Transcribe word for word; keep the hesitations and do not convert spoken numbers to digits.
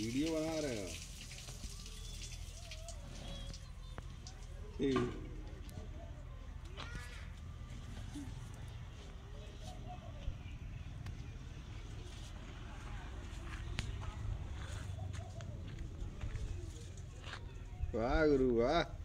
Video बना रहे हो? ठीक। वाह गुरु वाह।